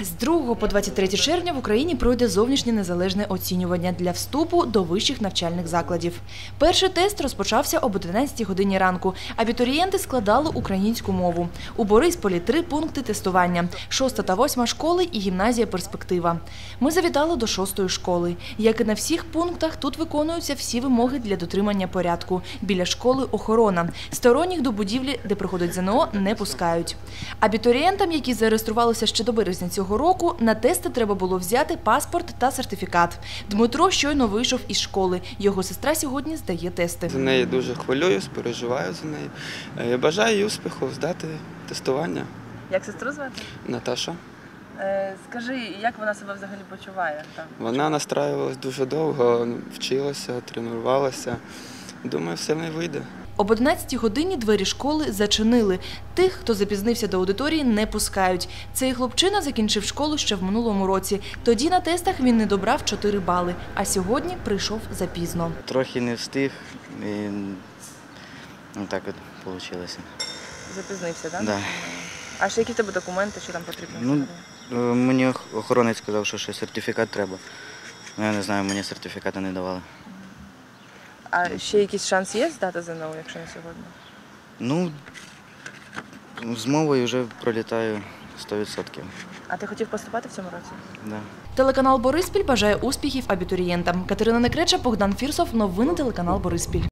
З 2 по 23 червня в Україні пройде зовнішнє незалежне оцінювання для вступу до вищих навчальних закладів. Перший тест розпочався об 11 годині ранку. Абітурієнти складали українську мову. У Борисполі 3 пункти тестування – 6 та 8 школи і гімназія «Перспектива». Ми завітали до 6-ї школи. Як і на всіх пунктах, тут виконуються всі вимоги для дотримання порядку. Біля школи – охорона. Сторонніх до будівлі, де проходить ЗНО, не пускають. Абітурієнтам, які зареєструвалися ще до березня цього року, на тести треба було взяти паспорт та сертифікат. Дмитро щойно вийшов із школи. Його сестра сьогодні здає тести. За неї дуже хвилююсь, переживаю за неї. Бажаю їй успіху здати тестування. Як сестру звати? Наташа. Скажи, як вона себе взагалі почуває? Вона настраювалась дуже довго, вчилася, тренувалася. Думаю, все в неї вийде. Об 11 годині двері школи зачинили. Тих, хто запізнився до аудиторії, не пускають. Цей хлопчина закінчив школу ще в минулому році. Тоді на тестах він не добрав 4 бали, а сьогодні прийшов запізно. Трохи не встиг і так от вийшло. Запізнився, так? Да. А ще які в тебе документи, що там потрібно? Мені охоронець сказав, що ще сертифікат треба. Я не знаю, мені сертифіката не давали. А ще якийсь шанс є здати ЗНО, якщо не сьогодні? З мовою вже пролітаю 100%. А ти хотів поступати в цьому році? Да. Телеканал «Бориспіль» бажає успіхів абітурієнтам. Катерина Некреча, Богдан Фірсов. Новини телеканал «Бориспіль».